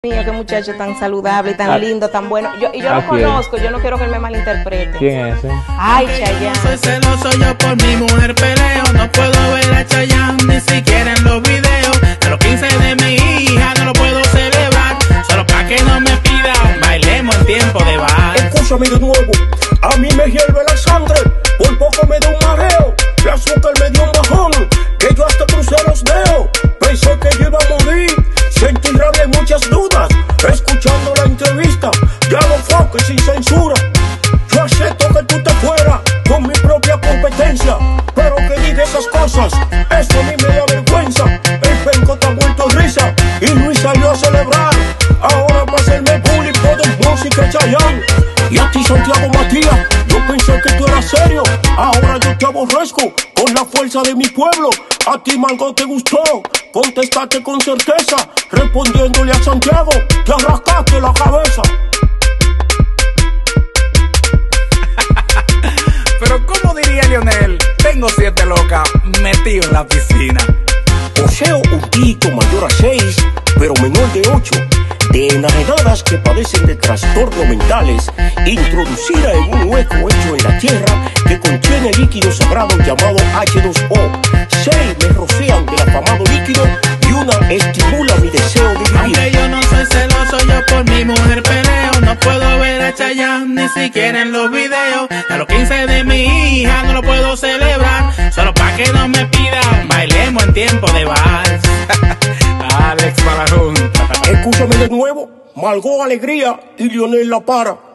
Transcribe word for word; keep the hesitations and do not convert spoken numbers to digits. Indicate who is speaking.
Speaker 1: Mío, qué muchacho tan saludable, tan ah, lindo, tan bueno. Yo, y yo lo conozco, yo no quiero que él me malinterprete.
Speaker 2: ¿Quién es ese?
Speaker 1: Ay, Chayanne.
Speaker 3: Soy celoso, yo por mi mujer peleo. No puedo ver a Chayanne ni siquiera en los videos. De los quince de mi hija no lo puedo celebrar. Solo pa' que no me pidan, bailemos en tiempo de bar.
Speaker 4: Escúchame de nuevo, a mí me hierve la sangre. Por poco me da un mareo. La azúcar me dio un bajón, que yo hasta crucé los dedos. Pensé que yo iba a morir. Sentí rabia y muchas dudas, escuchando la entrevista, ya lo foque sin censura. Yo acepto que tú te fueras con mi propia competencia, pero que diga esas cosas, eso a mí me da vergüenza. El penco está vuelto risa y Luis salió a celebrar. Ahora para hacerme bullying de música Chayanne. Y a ti, Santiago Matías, yo pensé que tú eras serio. Ahora yo te aborrezco con la fuerza de mi pueblo. A ti, Mango, te gustó contestaste con certeza, respondiéndole a Santiago, te arrascaste la cabeza.
Speaker 3: Pero ¿cómo diría Lionel? Tengo siete locas metido en la piscina.
Speaker 4: Poseo un tito mayor a seis, pero menor de ocho, de enajenadas que padecen de trastornos mentales, introducida en un hueco hecho en la tierra que contiene líquido sagrado llamado H dos O. Seis me rocean del afamado líquido y una estimula mi deseo de vivir.
Speaker 3: Aunque yo no soy celoso, yo por mi mujer peleo. No puedo ver a Chayanne ni siquiera en los videos. A los quince de mi hija no lo puedo celebrar. Solo pa' que no me pidan, bailemos en tiempo de vals. Alex Balajón.
Speaker 4: Escúchame de nuevo, Malgó Alegría y Lionel La Para.